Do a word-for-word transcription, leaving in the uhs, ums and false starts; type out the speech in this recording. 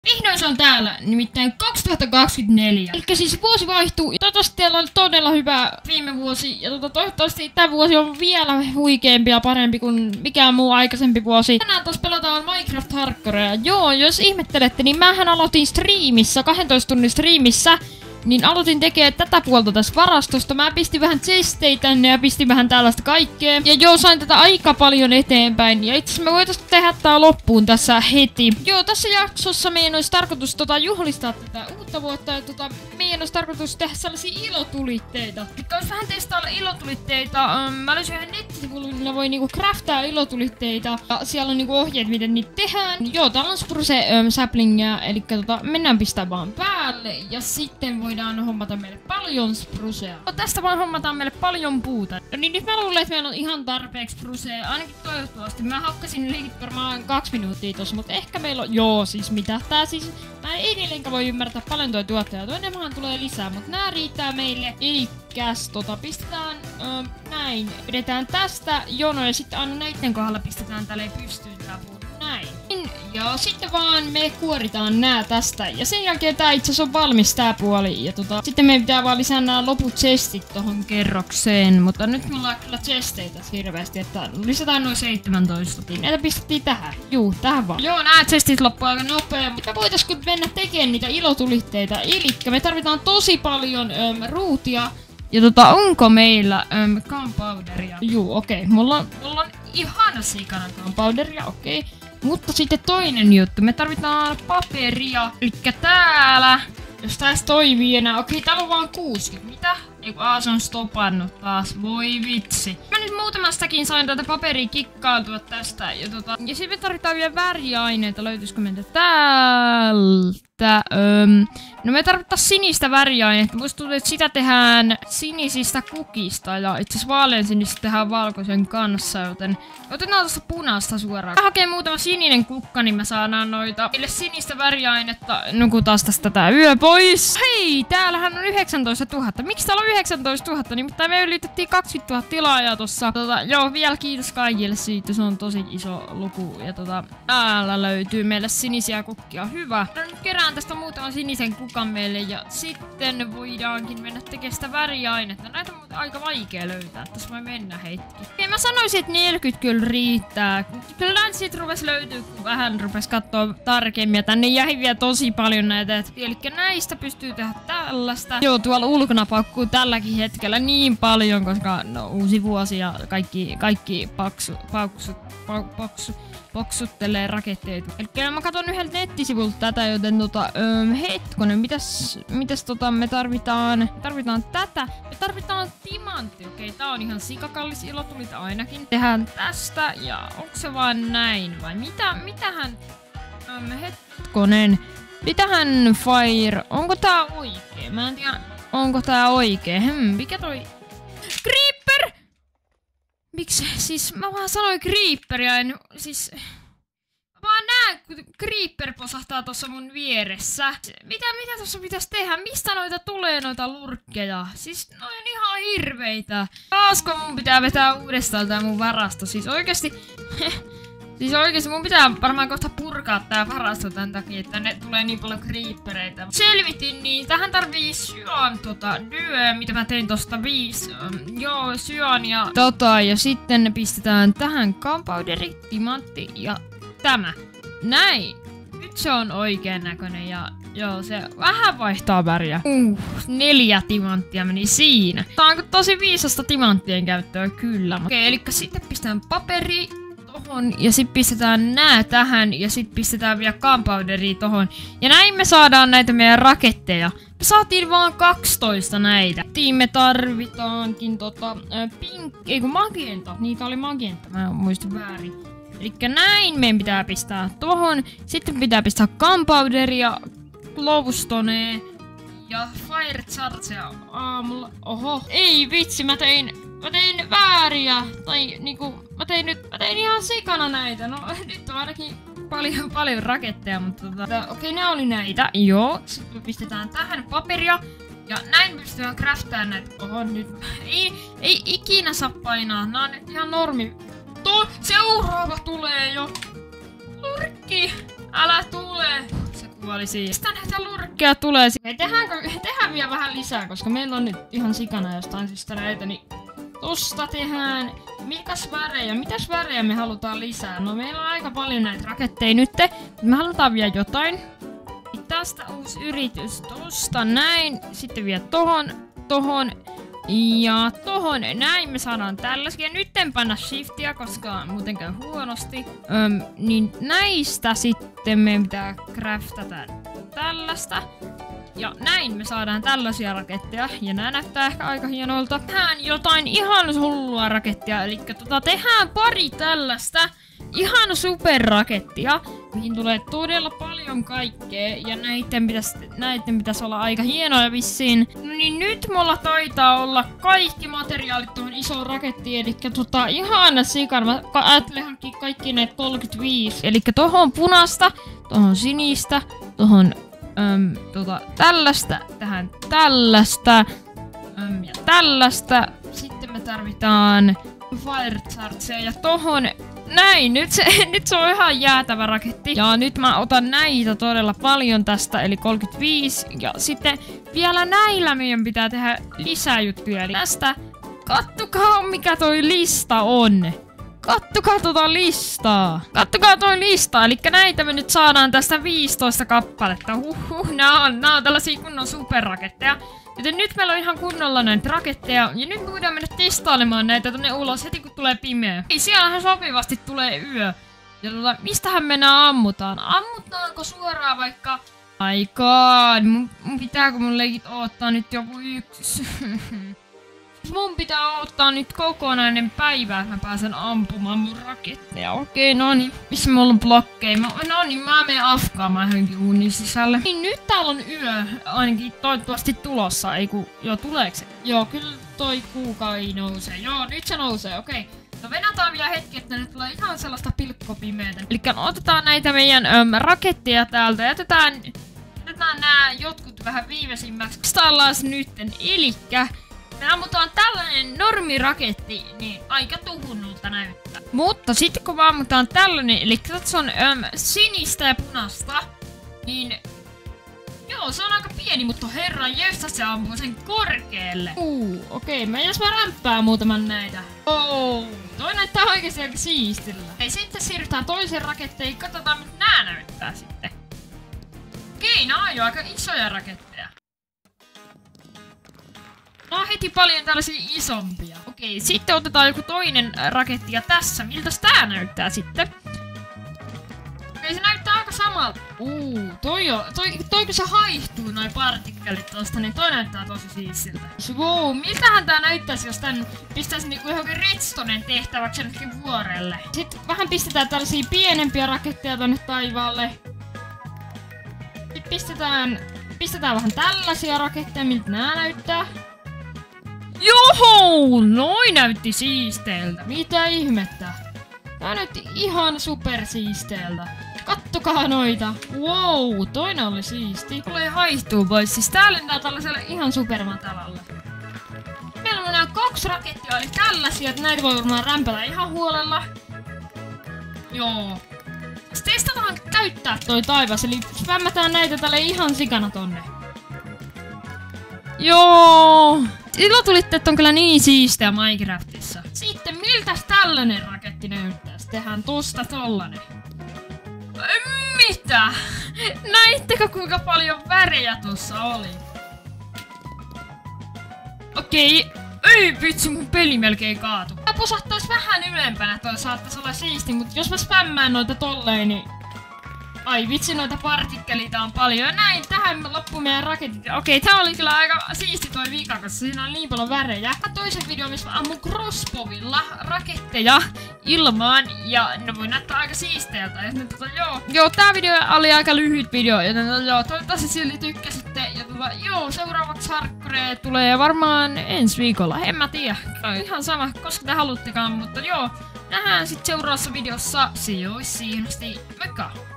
Vihdoin se on täällä, nimittäin kaksituhattakaksikymmentäneljä. Eli siis vuosi vaihtuu. Toivottavasti teillä oli todella hyvä viime vuosi. Ja tuota, toivottavasti tämä vuosi on vielä huikeampi ja parempi kuin mikään muu aikaisempi vuosi. Tänään taas pelataan Minecraft Hardcorea. Joo, jos ihmettelette, niin mähän aloitin striimissä, kahdentoista tunnin striimissä. Niin aloitin tekemään tätä puolta tässä varastosta. Mä pistin vähän chestejä tänne ja pistin vähän tällaista kaikkea. Ja joo, sain tätä aika paljon eteenpäin. Ja itse asiassa me voitais tehdä tää loppuun tässä heti. Joo, tässä jaksossa meidän olisi tarkoitus tota, juhlistaa tätä uutta vuotta. Ja tota, meidän olisi tarkoitus tehdä sellaisia ilotulitteita. Että olisi vähän testailla ilotulitteita. Um, mä löysin yhden nettisivulla, millä voi niinku craftaa ilotulitteita. Ja siellä on niinku ohjeet, miten niitä tehdään. Joo, täällä on spruce um, saplingia. Eli tota, mennään pistää vaan päälle. Ja sitten voi voidaan hommata meille paljon sprucea. No, tästä vaan hommataan meille paljon puuta. No niin nyt mä luulen, että meillä on ihan tarpeeksi sprucea. Ainakin toivottavasti. Mä hakkasin liikit varmaan kaksi minuuttia tossa, mutta ehkä meillä on... Joo, siis mitä tää siis... Mä en edelleenkä voi ymmärtää paljon toi tuottaja. Toi enemmän tulee lisää, mutta nää riittää meille. Elikkäs tota pistetään ö, näin. Pidetään tästä jono ja sitten aina näitten kohdalla pistetään tälleen pystyyn tää puu. Näin. Ja sitten vaan me kuoritaan nää tästä. Ja sen jälkeen tää itse asiassa on valmis tää puoli. Ja tota, sitten meidän pitää vaan lisää nää loput chestit tohon kerrokseen. Mutta nyt mulla on kyllä chesteitä hirveästi, että lisätään noin seitsemäntoista. Näitä pistettiin tähän. Juu, tähän vaan. Joo, nää chestit loppuu aika nopea. Mitä voitaisko mennä tekemään niitä ilotulitteita? Elikkä me tarvitaan tosi paljon öm, ruutia. Ja tota, onko meillä öm, gunpowderia? Juu, okei. Okay. Mulla on, mulla on ihana sikana gunpowderia, okei. Okay. Mutta sitten toinen juttu, me tarvitaan paperia, elikkä täällä, jos tässä toimii enää, okei täällä on vaan kuusikymmentä, mitä? Eiku, aa se on stopannut taas, voi vitsi. Mä nyt muutamastakin sain tätä paperia kikkaantua tästä, ja tota, ja sitten me tarvitaan vielä väriaineita, löytyisikö meiltä täältä, öm. No me tarvitaan sinistä väriainetta, musta tuntuu, että sitä tehdään sinisistä kukista, ja itse asiassa vaaleansinistä tehdään valkoisen kanssa, joten otetaan tuosta punaista suoraan. Mä hakee muutama sininen kukka, niin me saadaan noita meille sinistä väriainetta. Nukutaan tästä tää yö pois. Hei, täällähän on yhdeksäntoistatuhatta. Miksi täällä on yhdeksäntoistatuhatta? Nimittäin me ylitettiin kaksikymmentätuhatta tilaajaa tossa. Tota, joo, vielä kiitos kaikille siitä. Se on tosi iso luku. Ja tota, täällä löytyy meille sinisiä kukkia. Hyvä. No nyt kerään tästä muutaman sinisen kukan meille ja sitten voidaankin mennä tekemään sitä väriainetta. Näitä on aika vaikea löytää. Tässä voi mennä hetki. Okei, mä sanoisin, että neljäkymmentä kyllä riittää. Kyllä sit rupes löytyy, kun vähän rupes kattoo tarkemmin. Ja tänne jäi vielä tosi paljon näitä. Eli näistä pystyy tehdä tällaista. Joo, tuolla ulkona paukkuu tälläkin hetkellä niin paljon, koska no, uusi vuosi ja kaikki, kaikki paksu, pauksu, pau, paksu, poksuttelee raketteita. Eli mä katon yhdeltä nettisivulta tätä, joten tota, öö, hetkonen, mitäs, mitäs tota me tarvitaan? Me tarvitaan tätä. Me tarvitaan timantti. Okei, tää on ihan sikakallis ilotulita ainakin. Tehdään tästä ja onko se vaan näin vai mitä, mitähän? Öö, hetkonen. Mitähän fire? Onko tää oikee? Mä en tiedä, onko tää oikee. Hmm, mikä toi? Creeper! Miksi? Siis mä vaan sanoin Creeperia, en siis... Mä vaan näen, kun Creeper posahtaa tossa mun vieressä. Mitä, mitä tossa pitäisi tehdä? Mistä noita tulee noita lurkkeja? Siis ne on ihan hirveitä. Taasko mun pitää vetää uudestaan tää mun varasto? Siis oikeesti... Siis oikeesti mun pitää varmaan kohta purkaa tää varasto tän takia, että ne tulee niin paljon creepereitä. Selvitin, niin tähän tarvii syan tota dyö, mitä mä tein tosta viisi. Um, joo, syan ja tota, ja sitten ne pistetään tähän gunpowderi, timantti ja tämä. Näin. Nyt se on oikean näköinen ja joo, se vähän vaihtaa väriä. Uh, neljä timanttia meni siinä. Tää on tosi viisasta timanttien käyttöä, kyllä. Okei, eli sitten pistetään paperi tohon ja sit pistetään nää tähän ja sit pistetään vielä gunpowderia tohon. Ja näin me saadaan näitä meidän raketteja. Me saatiin vaan kaksitoista näitä. Me tarvitaankin tota äh, pink, ei kun magenta. Niitä oli magenta, mä muistin väärin. Elikkä näin meidän pitää pistää tohon. Sitten pitää pistää gunpowderia, glowstonea ja fire chargea aamulla. Oho, ei vitsi, mä tein, mä tein vääriä. Tai niinku, mä tein nyt, mä tein ihan sikana näitä. No nyt on ainakin paljon, paljon raketteja, mutta tota, okei okay, ne oli näitä. Joo, sitten me pistetään tähän paperia. Ja näin pystytään craftaan näitä. Oho, nyt ei, ei ikinä saa painaa. Nää on nyt ihan normi. To, seuraava tulee jo. Lurkki, älä tule. Se kuolisi. Mistä näitä lurkkeja tulee? Hei, tehdäänkö, tehdään vielä vähän lisää, koska meillä on nyt ihan sikana jostain syystä näitä, niin tosta tehdään. Mikäs värejä? Mitäs värejä me halutaan lisää? No meillä on aika paljon näitä raketteja nyt. Me halutaan vielä jotain. Tästä uusi yritys. Tosta näin. Sitten vielä tohon, tohon ja tohon näin. Me saadaan tällaisia. Nyt en panna shiftia, koska muuten käy huonosti. Öm, niin näistä sitten meidän pitää craftata tällaista. Ja näin me saadaan tällaisia raketteja. Ja nää näyttää ehkä aika hienolta. Tehdään jotain ihan hullua rakettia. Eli tota, tehdään pari tällaista ihan superrakettia, mihin tulee todella paljon kaikkea. Ja näiden pitäisi, näiden pitäisi olla aika hienoja vissiin. No niin nyt mulla taitaa olla kaikki materiaalit tuohon isoon rakettiin. Eli tota ihan sikan. Mä ajattelin hankkia kaikki ne kolmekymmentäviisi. Eli tohon punasta, tohon sinistä, tohon Öm, tota, tällaista, tähän tällaista öm, ja tällaista. Sitten me tarvitaan fire chargeja ja tohon näin. Nyt se, nyt se on ihan jäätävä raketti. Ja nyt mä otan näitä todella paljon tästä, eli kolmekymmentäviisi. Ja sitten vielä näillä meidän pitää tehdä lisää juttuja. Eli tästä, kattokaa mikä toi lista on. Kattokaa tota listaa. Kattokaa toi lista. Eli näitä me nyt saadaan tästä viisitoista kappaletta. Huhhuh, nää on, nää on tällaisia kunnon superraketteja. Joten nyt meillä on ihan kunnolla näitä raketteja. Ja nyt me voidaan mennä testailemaan näitä tonne ulos heti kun tulee pimeä. Ei, siellähän sopivasti tulee yö. Ja tota, mistähän me nää ammutaan? Ammutaanko suoraan vaikka... Aikaan, mun, mun pitääkö mun leikit odottaa nyt joku yksi? Mun pitää ottaa nyt kokonainen päivä, että mä pääsen ampumaan mun raketteja. Okei, no niin. Missä mulla on blokkeja? No niin, mä menen afkaamaan johonkin uunin sisälle. Niin nyt täällä on yö ainakin toivottavasti tulossa. Ei ku, joo, tuleeko se? Joo, kyllä toi kuukai nousee. Joo, nyt se nousee, okei. No venätään vielä hetki, että nyt tulee ihan sellaista pilkkopimeetä. Elikkä otetaan näitä meidän äm, raketteja täältä. Jätetään, jätetään nää jotkut vähän viimeisimmäksi. Staillaan nytten. Elikkä me ammutaan tällainen normiraketti, niin aika tuhunnulta näyttää. Mutta sitten kun me ammutaan tällainen, eli se on äm, sinistä ja punasta, niin joo, se on aika pieni, mutta herran jestä se ampuu sen korkealle. Uu, okei, okay, mä jos mä rämppään muutaman näitä. Oh, toi näyttää oikeesti aika siistillä. Hei, sitten siirrytään toiseen raketteihin, katsotaan mitä nää näyttää sitten. Okei, okay, nää on jo aika isoja raketteja. No heti paljon tällaisia isompia. Okei, sitten otetaan joku toinen raketti ja tässä. Miltäs tää näyttää sitten? Okei, se näyttää aika samalta. Uu, toi jo, toi, toi kun se haihtuu noi partikkelit tosta, niin toi näyttää tosi siistiltä. Wow, miltähän tää näyttäisi, jos tän pistäisi niinku johonkin redstonen tehtäväksi jonnekin vuorelle. Sitten vähän pistetään tällaisia pienempiä raketteja tonne taivaalle. Sitten pistetään, pistetään vähän tällaisia raketteja, miltä nää näyttää. Joho! Noi näytti siisteeltä. Mitä ihmettä? Tää näytti ihan supersiisteeltä. Kattokaa noita. Wow, toinen oli siisti. Tulee haihtuu pois. Siis tää lentää tällaiselle ihan supermatalalle. Meillä on nää kaksi rakettia, eli tällaisia, että näitä voi varmaan rämpätä ihan huolella. Joo. Sitten testataan käyttää toi taivas, eli spämmätään näitä tälle ihan sikana tonne. Joo. Silloin tulitte, että on kyllä niin siisteä Minecraftissa. Sitten miltäs tällainen raketti näyttäisi? Tehdään tosta tollanen. Mitä? Näittekö kuinka paljon värejä tossa oli? Okei. Ei vitsi, mun peli melkein kaatu. Tää posahtais vähän ylempänä, toi saattais olla siisti, mutta jos mä spämmään noita tolleen, niin... Ai vitsi, noita partikkeleita on paljon. Ja näin, tähän loppuu meidän raketit. Okei, tää oli kyllä aika siisti toi vika, koska siinä on niin paljon värejä. Toisen videon, missä mä ammun crossbowilla raketteja ilmaan. Ja ne voi näyttää aika siisteeltä. Ja tota, joo. Joo, tää video oli aika lyhyt video. Joten tota, joo, toivottavasti silti tykkäsitte. Ja tota, joo, seuraavaksi hardcore tulee varmaan ensi viikolla. En mä tiedä. Ihan sama, koska te haluttekaan. Mutta joo, nähdään sit seuraavassa videossa. Se olisi siihen asti. Moikka!